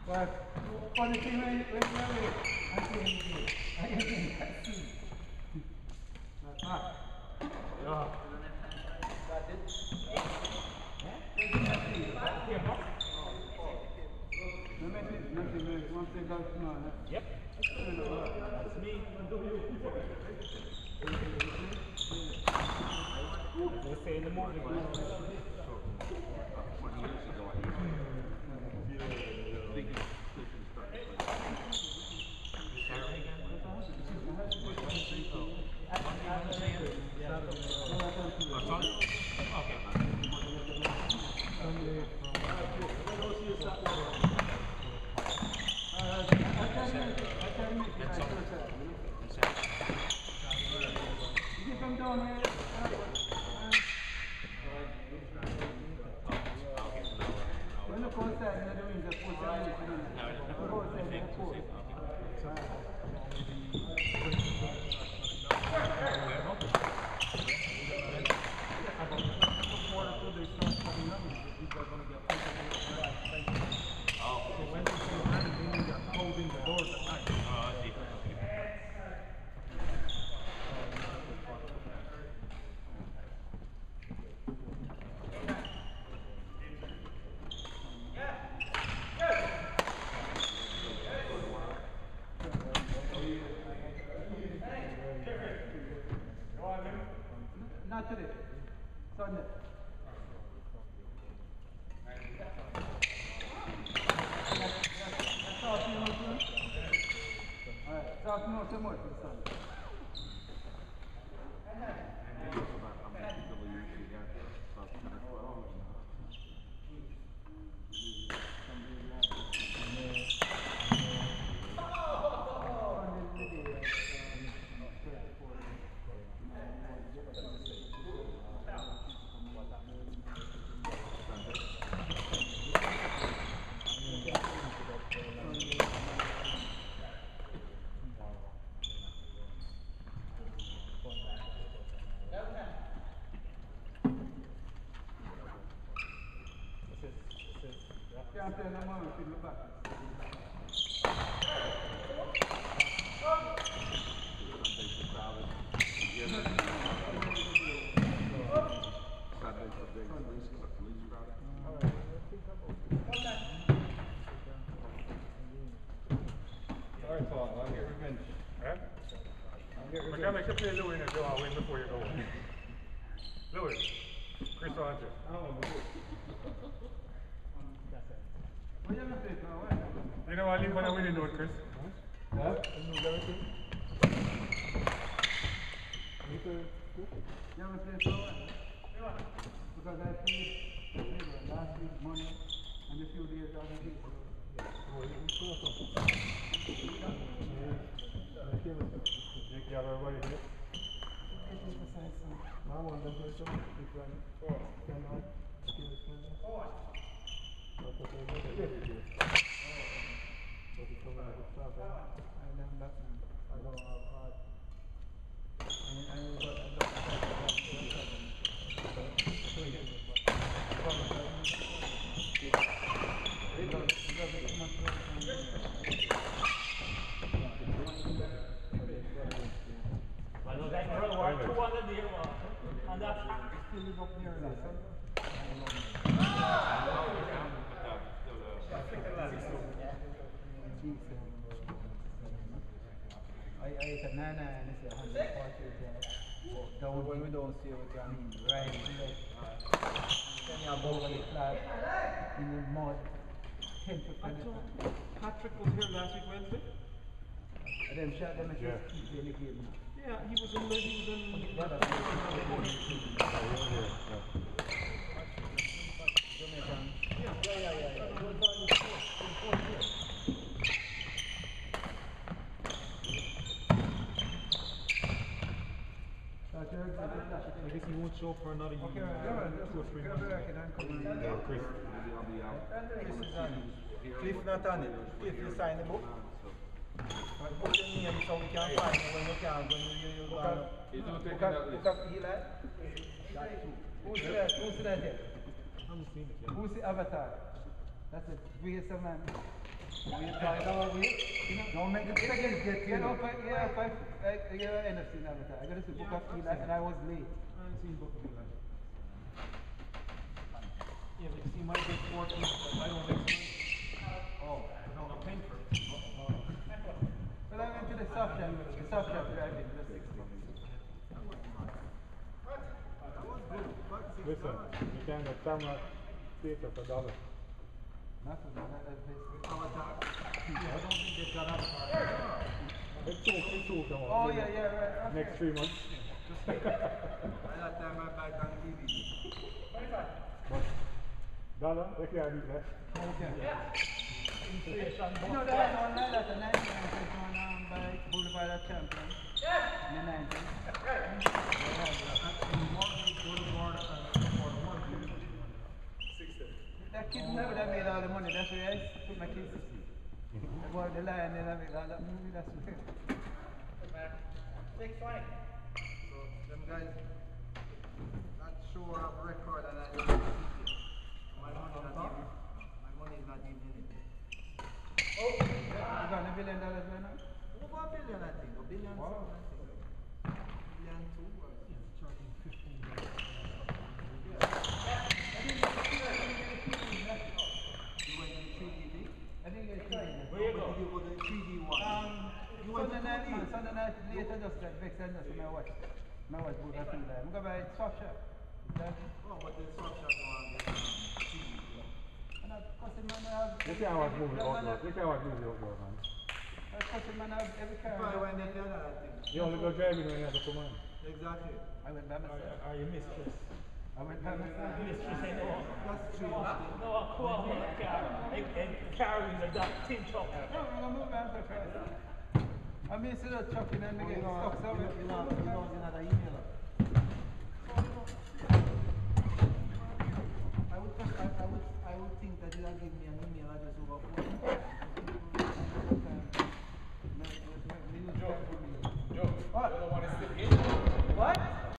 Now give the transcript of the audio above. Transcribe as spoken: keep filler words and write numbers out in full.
But funny thing when when you're away, I see him I can see him. Like that. Yeah. Got it? Yep. That's me. They say in the morning. Not today. Sunday. That's all you know, sir? Alright, talk to me so much for Sunday. Can't tell no more if you look back. Sorry, Paul, I'll get revenge. Huh? I'll get We're revenge. going to make you play Louis and Joe win before you go. Louis, Chris Hunter. You know I leave when I win the note, Chris. Huh? You ever play for what? Because I played, I played last week, Monday, and a few days after this. You have everybody here? I want them to show different cannot skills. I am that man. I don't have heart. I I got I got I know that girl was two hundred years old, and that's still live up near that. I I ate a nana and it's a hundred forty. Down when we don't see what I mean, right? Then you have over the flat in the mud. Ten to twenty. Patrick was here last week Wednesday? And then shot them and Yeah. just keep the game. Yeah, he was in the he was in Brother, Jamaican. Yeah, yeah, yeah, yeah. I guess he won't show up for another year. Okay, right. Two or three Go months. back and then come in. Yeah, Chris. This is on Cliff not on it. Cliff, you sign the book. But put your name so we can find it when you can, when you, you, you go up. He's not taking Look that at, list. look at Eli. Who's that? Who's that here? I haven't seen it yet. Who's the avatar? That's a great man. We trying our way. Don't make the seconds get you know. But yeah, if I, I, yeah, N F C now, I got to book a fee and I was late. I haven't seen book of like. Yeah, but you see my big fourteen, but I don't make sense. Oh, no, I'm paying for it. Oh. But I went to the soft shop, the soft shop driving, the sixty. Listen, you can get camera theater for dollar. Not for the not that place. Avatar. Yeah, I don't think they've got Avatar. It's two, it's two come out. Oh yeah, yeah, right. Okay. Next three months. By that time I buy it on T V. But dollar, they can't beat that. Okay. Inflation. You know, they had one like that, the nineteen nineties one um, by Boulevard of Champions. In the nineties. That kid movie that made all the money, that's where I put my kids to see. The boy, the lion, they made all that movie, that's where. Six twenty. So, them guys, not sure of record and I don't see it. My money not even, my money is not even in it. Oh, you got a billion dollars right now? Over a billion, I think. A billion Wow. something, I think. Billion two or Yeah, charging fifteen dollars. You went to the three D thing? I think it's three D. Where you But go? did you go to the three D one? Um, You went to Sunday night, two D? man, Sunday night later just got vexed and just my watch. My watch book a feel like. I'm going to buy a soft shop. Exactly. Oh, but the soft shop one is three D. And that customer man have... You can't watch movie outdoor. You can't watch movie outdoor, man. That customer man have every car. Probably when they tell that, I think. You only go driving when you have to come on. Exactly. I went by myself. Are you mistress? I went by myself. Mistress, I know. That's true. No, I call me in the car and, and carrying the dark tin top. No, I'm going to move on to Christ. I mean, see that chucking and making stuck somewhere. You know, you know, you're not an emailer. I would, I, I would, I would think that you'll give me an email address over phone.